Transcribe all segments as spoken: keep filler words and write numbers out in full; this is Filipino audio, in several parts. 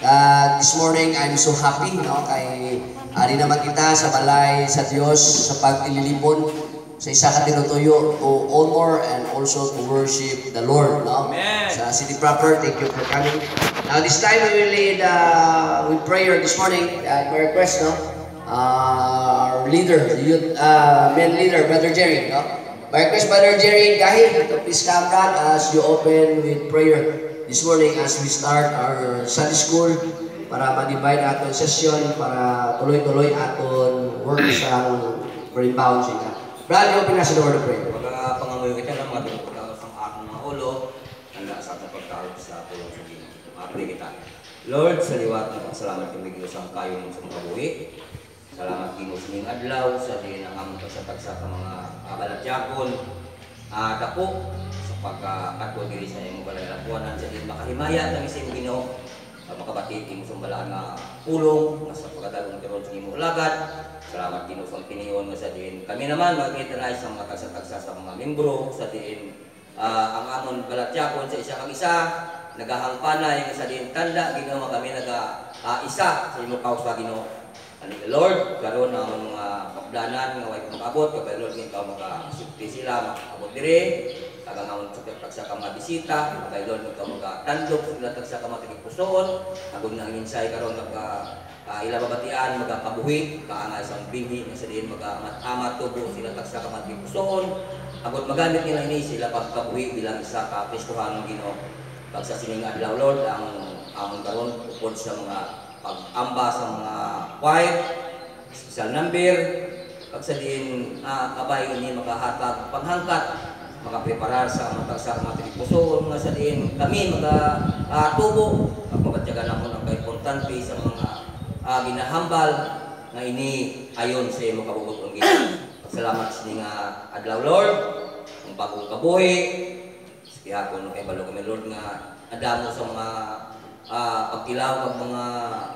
Uh, this morning, I'm so happy, no? Kay ari naman kita sa balay sa Diyos sa pagtililipon sa isa ka tinutuyo to honor and also to worship the Lord, no? Amen. Sa City Proper, thank you for coming. Now this time we will lead uh, with prayer this morning. At my request, no? Uh, our leader, the youth, uh, men leader, Brother Jerry, no? My request, Brother Jerry, Gahi, to please come down as you open with prayer this morning as we start our Sunday school para ma-divide aton session para tuloy-tuloy aton work sa rebound siya. Brad, open na sa door of prayer. Mga pangamoy kita ng mga dito sa aking mga ulo, handa sa ating pagtawag sa tulong sa Ginoo. Mapray kita. Lord, sa liwat ng pasalamat kami Ginoo sa kayo ng sumkabuhi. Salamat Ginoo sa ning adlaw sa din ang among pagsatag sa mga abalatyakon. Ah, dako sa pagkatwa diri sa imong kalalakuanan sa din makahimaya kami sa imong Ginoo. Makabati mo sa balaan nga pulong nga sa pagkadalong karon sa imong ulagad. Salamat Ginoo sa piniyon nga sa din. Kami naman mag-italize sa mga tagsa-tagsa sa mga membro sa din uh, ang amon balatyakon sa isa kang isa nagahangpanay nga sa din tanda Ginoo kami naga uh, isa sa imong kausa Ginoo. Ani Lord, karon ang among mga kapdanan nga way makabot kay Lord ikaw maka-sukti sila makabot diri. Tagang amon sa pagsa ka mga bisita, kay Lord ikaw maka-tandok sila tagsa ka mga pusoon. Agud nga insay karon ka uh, ila babatian magakabuhi kaanga isang binhi nga sa diin maga-amat tubo sila tagsa ka mga pusoon. Agud magamit nila ini sila pagkabuhi bilang isa ka Kristohanong Ginoo. Pag sa sining adlaw Lord ang amon karon upod sa mga pag-amba sa mga choir, special number, pag sa din uh, kabay ini makahatag panghangkat, makapreparar sa mga sa mga pusoon nga sa din kami magatubo uh, pag mabatyagan namon ang kaimportante sa mga uh, ginahambal nga ini ayon sa imong kabubuton Ginoo. Salamat sa ning uh, adlaw Lord, ang bagong kabuhi. Sige ako kay balo kami Lord nga adamo sa mga Uh, pagkilaw ng mga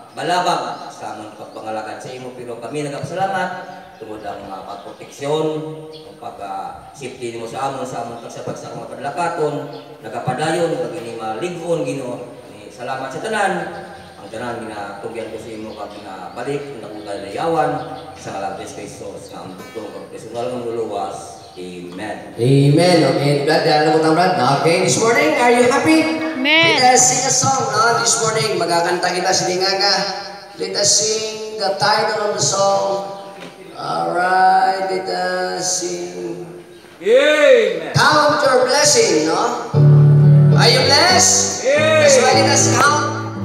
balabag sa among pagpangalagad sa imo pero kami nagapasalamat tungod ang mga pagproteksyon ang pag-safety uh, nimo sa amon sa among pagsapag sa mga padlakaton nagapadayon pag ini maligfon Ginoo. Salamat sa tanan ang tanan ginatugyan ko sa imo pag ginabalik ang dayawan sa ngalan ni Jesus nga ang tutulong personal ng luluwas. Amen. Amen. Okay, Brad, alam mo tang Brad. Okay, this morning, are you happy? Amen. Let us sing a song, no? This morning, magkakanta kita sa lingaga. Let us sing the title of the song. Alright, let us sing. Amen. Count your blessing, no? Are you blessed? Amen. That's why let us count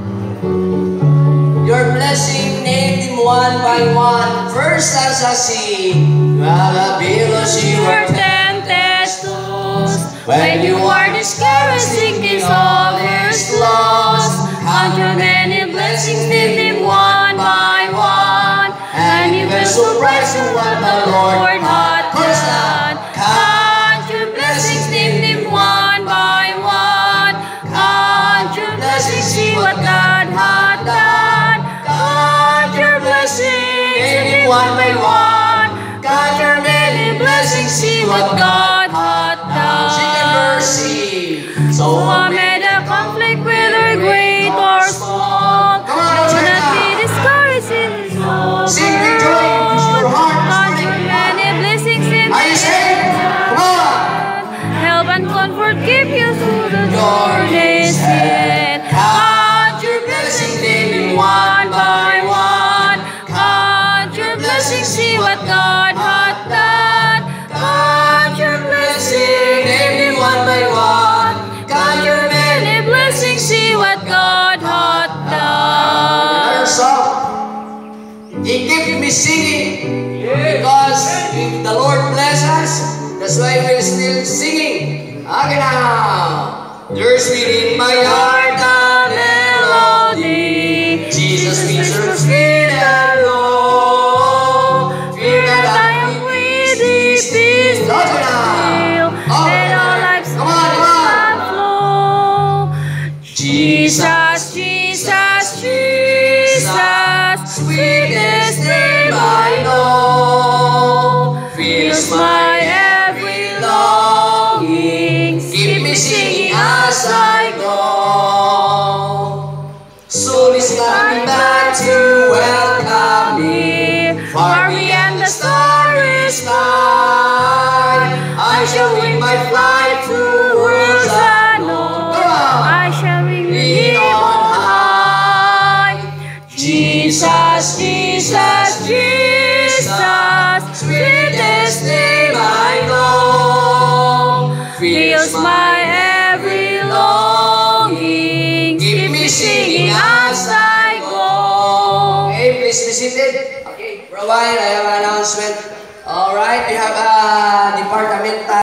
your blessing, name them one by one. First, as I see. Because you were tempted to lose when you are discouraged, thinking all is lost. Count your many blessings, name them one by one, and you will surprise you what the Lord hath done. Count your blessings, name them one by one. Count your blessings, see what God hath done. Count your blessings, name them one by one. Count your many blessings, see what God hath done. Sing and mercy. So amid the conflict, whether great or small, do not be discouraged in this world. Sing with joy, use your heart. Count your many blessings in this world. Help and comfort keep you through the journey's end. Count your blessings, name them one by one. Count your blessings, see what God hath done. Count your blessings, name them one by one. Count your many blessings, see what God hath done. Another song. He kept me singing because if the Lord bless us, that's why we're still singing. Okay now. There's within my heart a melody. Jesus be so sweet and low. Fear that I am with this peace that will, and all life's will flow. Jesus, Jesus, Jesus, sweetest name I know, fills my every longing. Keep me singing as I go. So is coming back to welcome me. Far beyond the starry sky, I shall wing my flight to worlds unknown. I shall wing it on high. Jesus, Jesus, Jesus, sweetest name I know, fills my every longing. Keep me singing as I go. Okay, please be seated. Okay, for a while I have an announcement. All right, we have a departmental